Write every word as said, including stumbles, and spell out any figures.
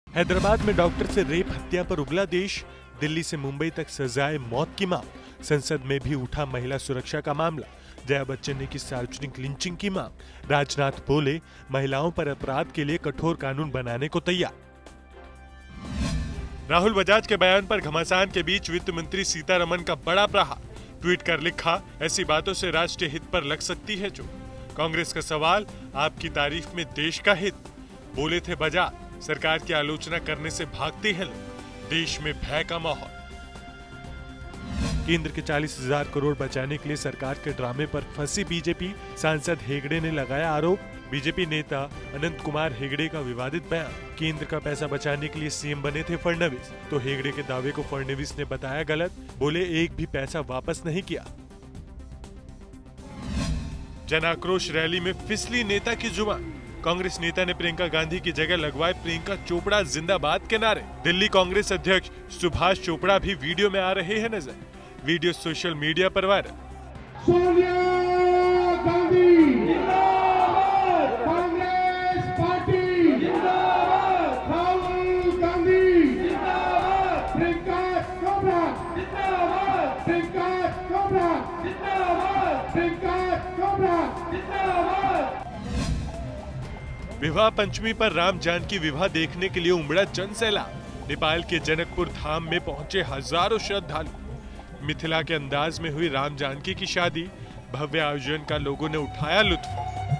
हैदराबाद में डॉक्टर से रेप हत्या पर उगला देश, दिल्ली से मुंबई तक सजाए मौत की मांग। संसद में भी उठा महिला सुरक्षा का मामला। जया बच्चन ने की सार्वजनिक लिंचिंग की मांग। राजनाथ बोले, महिलाओं पर अपराध के लिए कठोर कानून बनाने को तैयार। राहुल बजाज के बयान पर घमासान के बीच वित्त मंत्री सीतारमण का बड़ा प्रहार। ट्वीट कर लिखा, ऐसी बातों से राष्ट्रीय हित पर लग सकती है जो। कांग्रेस का सवाल, आपकी तारीफ में देश का हित। बोले थे बजाज, सरकार की आलोचना करने से भागते हैं लोग, देश में भय का माहौल। केंद्र के चालीस हजार करोड़ बचाने के लिए सरकार के ड्रामे पर फंसी बीजेपी। सांसद हेगड़े ने लगाया आरोप। बीजेपी नेता अनंत कुमार हेगड़े का विवादित बयान। केंद्र का पैसा बचाने के लिए सीएम बने थे फडणवीस, तो हेगड़े के दावे को फडणवीस ने बताया गलत। बोले, एक भी पैसा वापस नहीं किया। जन आक्रोश रैली में फिसली नेता की जुबान। कांग्रेस नेता ने प्रियंका गांधी की जगह लगवाए प्रियंका चोपड़ा जिंदाबाद के नारे। दिल्ली कांग्रेस अध्यक्ष सुभाष चोपड़ा भी वीडियो में आ रहे हैं नजर। वीडियो सोशल मीडिया पर वायरल। सोनिया गांधी जिंदाबाद, कांग्रेस पार्टी जिंदाबाद, राहुल गांधी जिंदाबाद, प्रियंका चोपड़ा जिंदाबाद, प्रियंका चोपड़ा जिंदाबाद, प्रियंका चोपड़ा जिंदाबाद। विवाह पंचमी पर राम जानकी विवाह देखने के लिए उमड़ा जन सैलाब। नेपाल के जनकपुर धाम में पहुंचे हजारों श्रद्धालु। मिथिला के अंदाज में हुई राम जानकी की शादी, भव्य आयोजन का लोगों ने उठाया लुत्फ।